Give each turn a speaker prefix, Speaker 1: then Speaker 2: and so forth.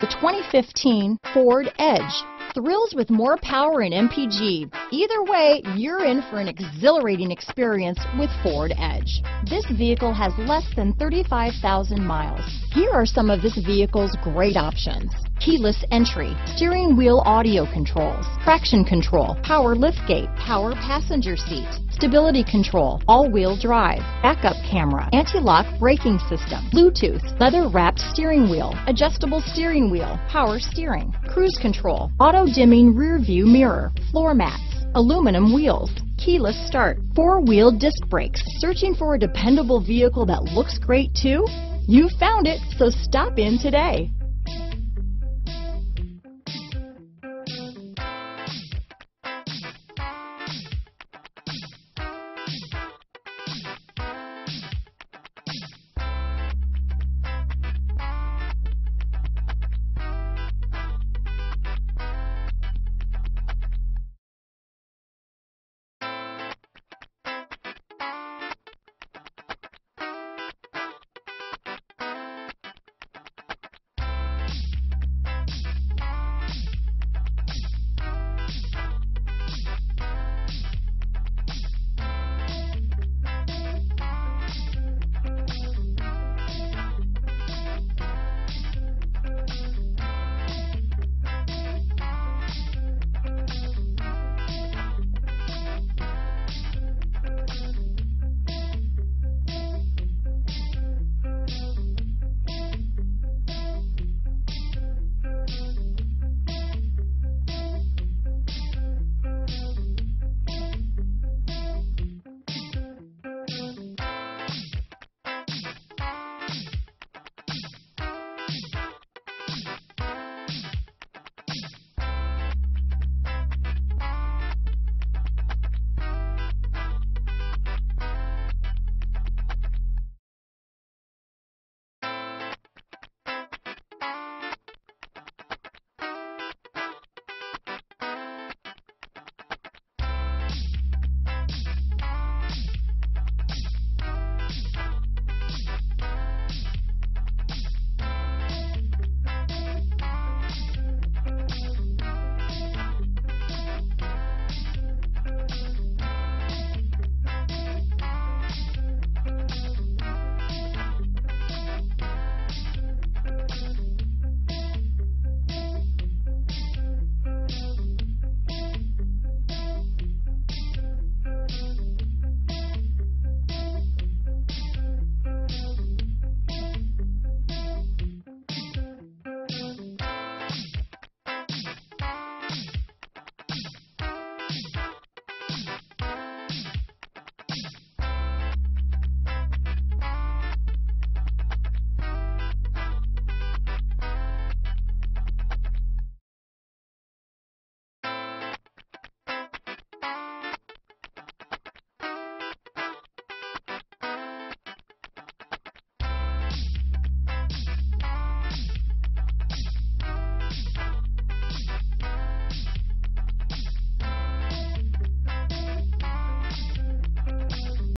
Speaker 1: The 2015 Ford Edge. Thrills with more power and MPG. Either way, you're in for an exhilarating experience with Ford Edge. This vehicle has less than 35,000 miles. Here are some of this vehicle's great options: keyless entry, steering wheel audio controls, traction control, power liftgate, power passenger seat, stability control, all-wheel drive, backup camera, anti-lock braking system, Bluetooth, leather-wrapped steering wheel, adjustable steering wheel, power steering, cruise control, auto-dimming rear-view mirror, floor mats, aluminum wheels, keyless start, four-wheel disc brakes. Searching for a dependable vehicle that looks great too? You found it, so stop in today.